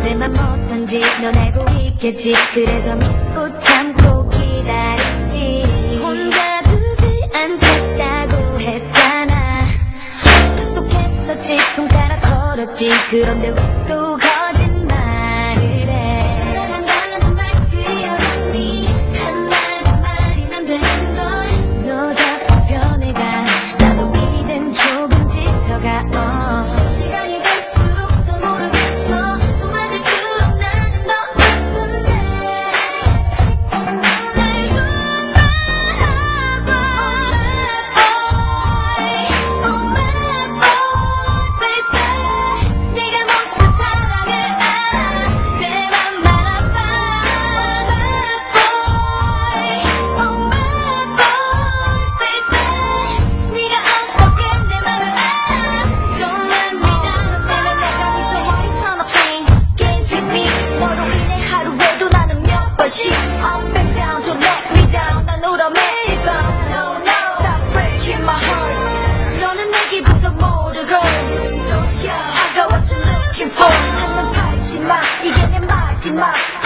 내 맘 어떤지 넌 알고 있겠지. 그래서 믿고 참고 기다렸지. 혼자 두지 않겠다고 했잖아. 약속했었지. 손가락 걸었지. 그런데 왜 또 거짓말을 해. 사랑한다는 말 그려봤니. 한마디만 되는 걸. 너 자꾸 변해가. 나도 이젠 조금 지쳐가. 시간이 갈수록 더 모르겠어. 좀 맞을수록 나는 더 아픈데. 날 좀 바라봐. Oh my boy, baby. 네가 무슨 사랑을 알아. 내 맘만 아파. Oh my boy, baby. 네가 어떻게 내 맘을 알아. Don't let me down. 내가 미쳐 머리처럼 playing games with me. 너로 인해 하루에도 나는 몇 번씩 up and down. Don't let me down. 난 울어 매일 밤. No, no, stop breaking my heart. 너는 내 기분도 모르고 I got what you're looking for. 한눈 팔지 마. 이게 내 마지막.